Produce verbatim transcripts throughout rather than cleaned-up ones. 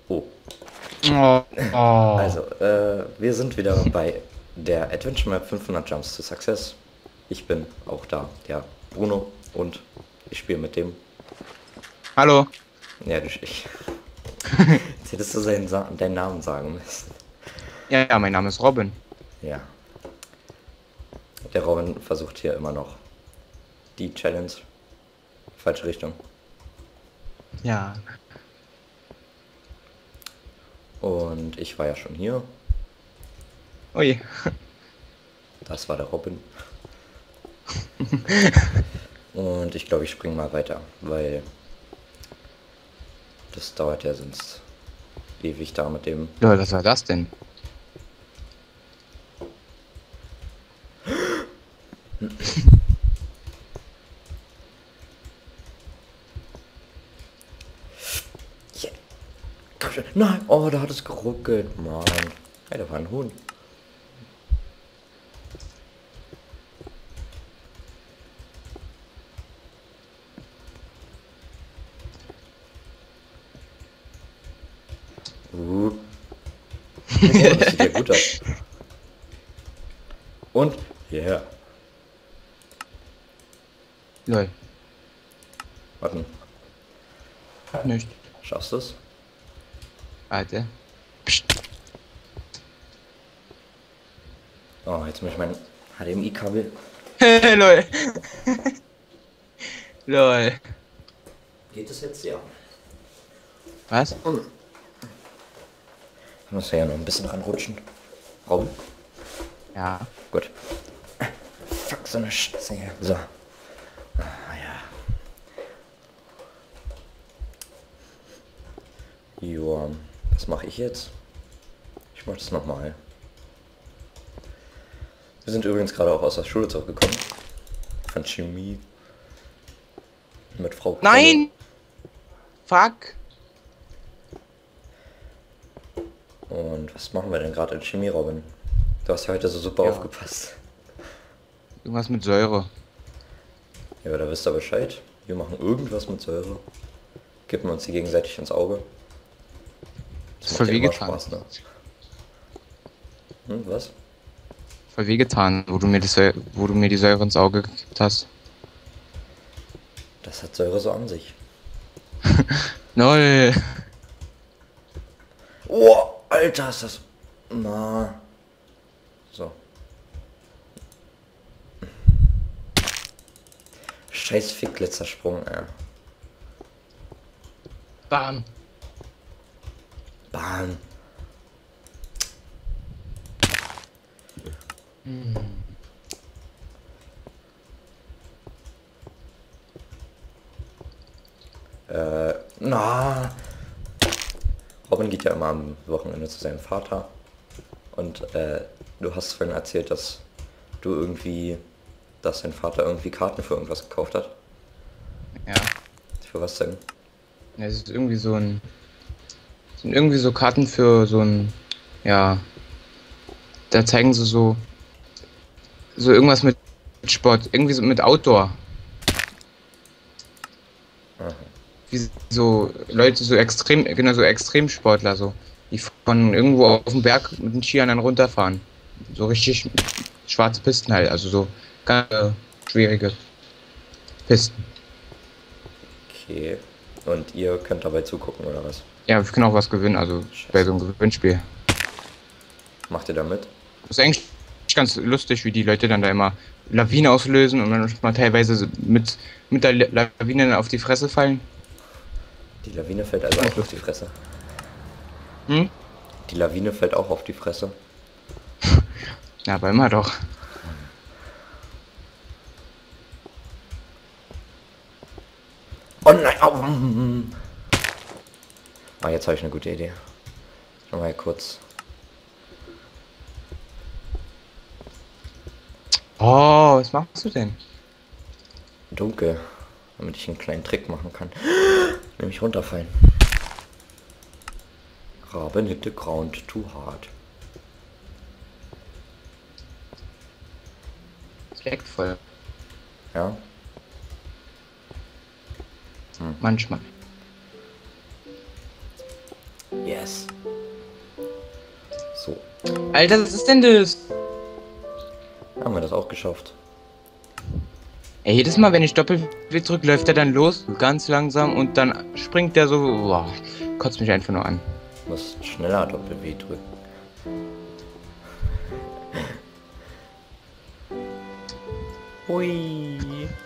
Oh, Oh, oh. also, äh, wir sind wieder bei der Adventure Map fünfhundert Jumps to Success. Ich bin auch da, der Bruno, und ich spiele mit dem. Hallo. Ja, du, ich. Jetzt hättest du seinen, Sa deinen Namen sagen müssen. Ja, ja, mein Name ist Robin. Ja, der Robin versucht hier immer noch die Challenge. Falsche Richtung. Ja. Und ich war ja schon hier. Ui. Das war der Robin. Und ich glaube, ich springe mal weiter, weil das dauert ja sonst ewig da mit dem. Ja, was war das denn? Yeah. Komm schon. Nein, oh, da hat es geruckelt, Mann. Hey, da war ein Huhn. Uh. Oh, das sieht ja gut aus. Und, yeah. Lol. Warten, Nicht. schaffst du es? Warte. Psst. Oh, jetzt muss ich mein H D M I-Kabel. Lol. Lol. Geht es jetzt? Ja. Was? Muss ja noch ein bisschen ranrutschen. Raum. Ja. Gut. Fuck, so eine Scheiße hier. So. Ah, ja. Joa. Was mache ich jetzt? Ich mache das nochmal. Wir sind übrigens gerade auch aus der Schule zurückgekommen. Von Chemie. Mit Frau Kolle. Nein! Fuck. Und was machen wir denn gerade in Chemie, Robin? Du hast ja heute so super Ja. aufgepasst. Irgendwas mit Säure. Ja, aber da wisst ihr Bescheid. Wir machen irgendwas mit Säure. Kippen uns die gegenseitig ins Auge. Das ist voll macht ja immer wehgetan. Spaß, ne? Hm, was? Voll wehgetan, wo du mir die Säure, wo du mir die Säure ins Auge gekippt hast. Das hat Säure so an sich. Lol. Oh, Alter, ist das... Na... So. Scheiß Fick, letzter Sprung, ey. Bam. Bam. Äh, na. Robin geht ja immer am Wochenende zu seinem Vater. Und äh, du hast vorhin erzählt, dass du irgendwie, dass dein Vater irgendwie Karten für irgendwas gekauft hat. Ja. Für was denn? Ja, es ist irgendwie so ein. Es sind irgendwie so Karten für so ein. Ja. Da zeigen sie so. So irgendwas mit Sport. Irgendwie so mit Outdoor. Aha. Wie so Leute, so extrem. Genau, so Extremsportler, so. Die von irgendwo auf dem Berg mit den Skiern dann runterfahren. So richtig schwarze Pisten halt. Also so ganz äh, schwierige Pisten. Okay. Und ihr könnt dabei zugucken, oder was? Ja, wir können auch was gewinnen. Also bei so einem Gewinnspiel. Macht ihr da mit? Das ist eigentlich ganz lustig, wie die Leute dann da immer Lawine auslösen und manchmal teilweise so mit, mit der La- Lawine dann auf die Fresse fallen. Die Lawine fällt also auch auf die Fresse. Hm? Die Lawine fällt auch auf die Fresse. Ja, aber immer doch. Oh nein! Au. mm. Ah, jetzt habe ich eine gute Idee. Schau mal hier kurz. Oh, was machst du denn? Dunkel. Damit ich einen kleinen Trick machen kann. Nämlich runterfallen. Robin hit the ground too hard. Es leckt voll. Ja? Manchmal. Yes. So, Alter, was ist denn das? haben wir das auch geschafft. Ey, jedes Mal, wenn ich Doppel drücke, läuft er dann los, ganz langsam und dann springt der so. Boah, kotzt mich einfach nur an. Du musst schneller Doppel-W drücken. Hui.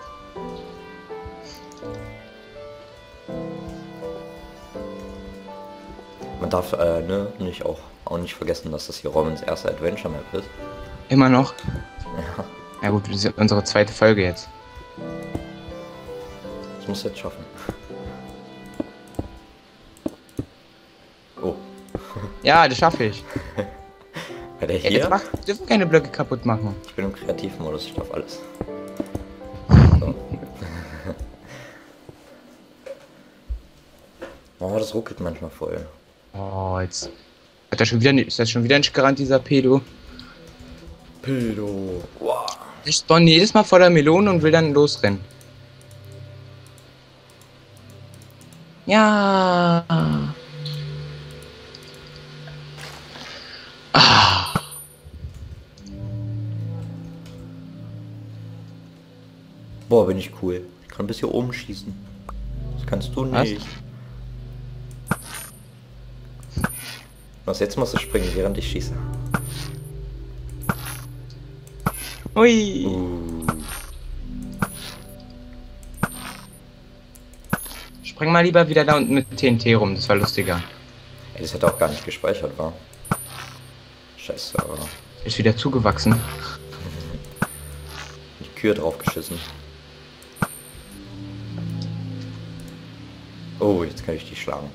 Man darf äh, ne, nicht auch, auch nicht vergessen, dass das hier Robins erste Adventure Map ist. Immer noch. Ja, Ja gut, das ist unsere zweite Folge jetzt. das muss jetzt schaffen. Oh, Ja, das schaffe ich. bei der Ja, hier? jetzt mach, wir dürfen keine Blöcke kaputt machen. Ich bin im Kreativmodus, ich darf alles. So. Oh, das ruckelt manchmal voll. Oh, jetzt. Hat er schon wieder nicht, ist das schon wieder nicht gerannt, dieser Pedo? Pildo. Wow. Ich spawn jedes Mal vor der Melone und will dann losrennen. Ja. Ah. Boah, bin ich cool. Ich kann bis hier oben schießen. Das kannst du Was? nicht. Was, jetzt musst du springen, während ich schieße. Ui. Uh. Spring mal lieber wieder da unten mit T N T rum, das war lustiger. Ey, das hätte auch gar nicht gespeichert, war. Scheiße, aber Ist wieder zugewachsen. die Kühe drauf geschissen. Oh, jetzt kann ich die schlagen.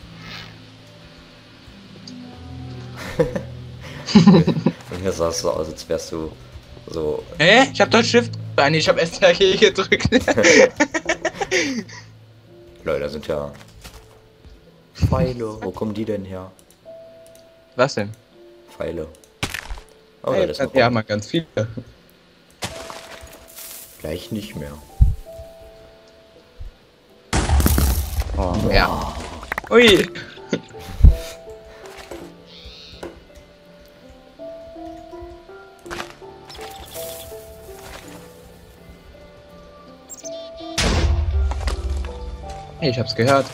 Bei mir sah es so aus, als wärst du so. Hä? Ich hab doch Shift. Ah, nee, ich hab S T R G gedrückt. Leute, da sind ja Pfeile. Wo kommen die denn her? Was denn? Pfeile. Oh, Hey, das ist ja, noch mal ganz viele. gleich nicht mehr. Oh, ja. Ui. Hey, ich hab's gehört.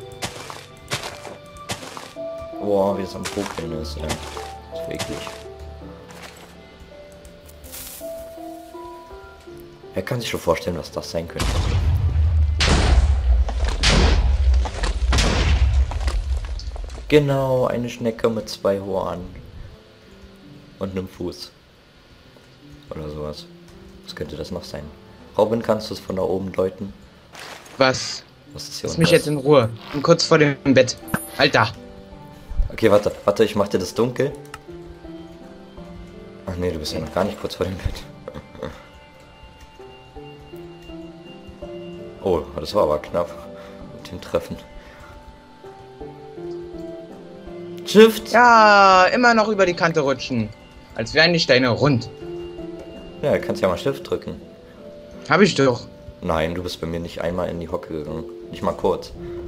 Boah, wie es am Pokeln ist, ey. Das ist wirklich. Wer kann sich schon vorstellen, was das sein könnte? Genau, eine Schnecke mit zwei Ohren. Und einem Fuß. Oder sowas. Was könnte das noch sein? Robin, kannst du es von da oben deuten? Was? Was ist hier Lass unten mich ist? jetzt in Ruhe. Bin kurz vor dem Bett. Alter. Okay, warte, warte, ich mach dir das dunkel. Ach nee, du bist ja noch gar nicht kurz vor dem Bett. Oh, das war aber knapp. Mit dem Treffen. Shift! Ja, immer noch über die Kante rutschen. Als wären die Steine rund. Ja, kannst ja mal Shift drücken. Hab ich doch. Nein, du bist bei mir nicht einmal in die Hocke gegangen. Nicht mal kurz.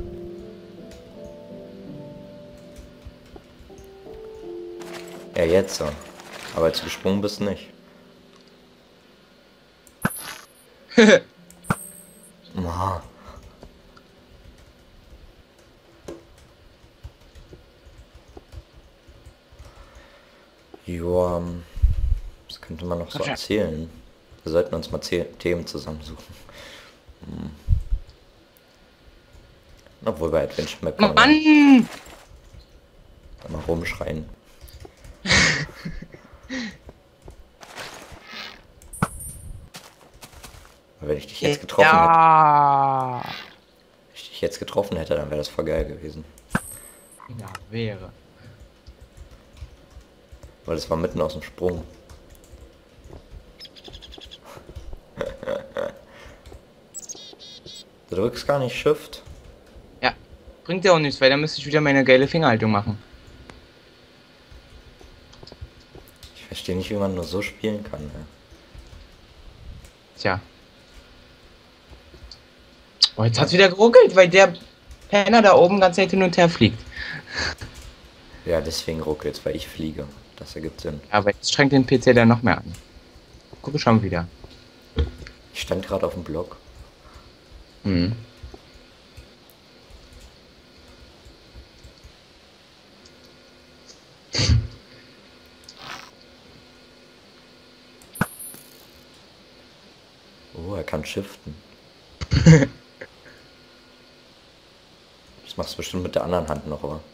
Ja, jetzt so. Aber als du gesprungen bist, nicht. Ma. Joa, ähm, was könnte man noch so Okay. erzählen? Wir sollten uns mal The Themen zusammensuchen. Hm. Obwohl bei Adventure Map kann man ja Mann! mal rumschreien. Aber wenn ich dich jetzt getroffen hätte, Ja. wenn ich dich jetzt getroffen hätte, dann wäre das voll geil gewesen. Ja, wäre. Weil es war mitten aus dem Sprung. Du drückst gar nicht Shift. Ja. Bringt ja auch nichts, weil dann müsste ich wieder meine geile Fingerhaltung machen. Ich verstehe nicht, wie man nur so spielen kann. Ne? Tja. Oh, jetzt hat's wieder geruckelt, weil der Penner da oben ganz Zeit hin und her fliegt. Ja, deswegen ruckelt's, weil ich fliege. Das ergibt Sinn. Aber jetzt strengt den P C dann noch mehr an. Gucke schon wieder. Ich stand gerade auf dem Block. Mhm. Oh, er kann shiften. Das machst du bestimmt mit der anderen Hand noch, oder?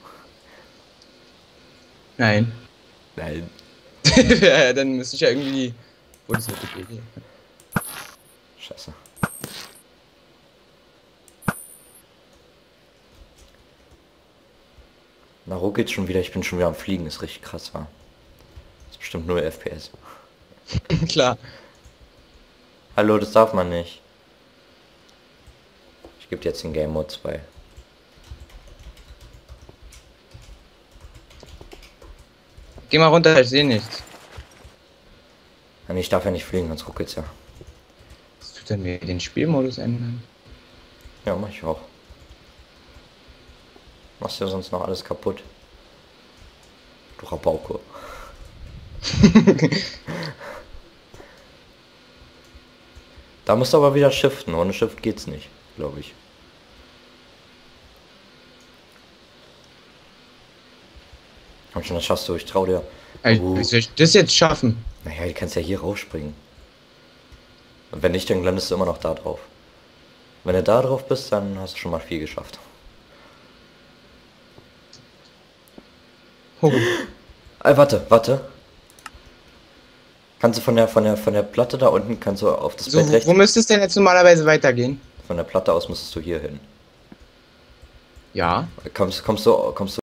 Nein. Nein. Ja, dann müsste ich ja irgendwie. Wo ist Wikipedia? Scheiße. Na, ruckelt schon wieder. Ich bin schon wieder am Fliegen. Ist richtig krass, war. Ist bestimmt null F P S. Klar. Hallo, das darf man nicht. Ich gebe jetzt den Game Mode zwei. Geh mal runter, ich sehe nichts. Ja, nee, ich darf ja nicht fliegen, sonst ruckelt's ja. Was tut denn mir den Spielmodus ändern? Ja, mach ich auch. Machst ja sonst noch alles kaputt. Du Rabauke. Da musst du aber wieder shiften. Ohne Shift geht's nicht, glaube ich. Komm schon, das schaffst du. Ich trau dir. Ey, Oh. wie soll ich das jetzt schaffen? Naja, du kannst ja hier rausspringen. Und wenn nicht, dann landest du immer noch da drauf. Wenn du da drauf bist, dann hast du schon mal viel geschafft. Oh. Ey, warte, warte. Kannst du von der von der von der Platte da unten kannst du auf das So, Bett wo, rechts. wo müsste es denn jetzt normalerweise weitergehen? Von der Platte aus müsstest du hier hin. Ja. Kommst kommst du kommst du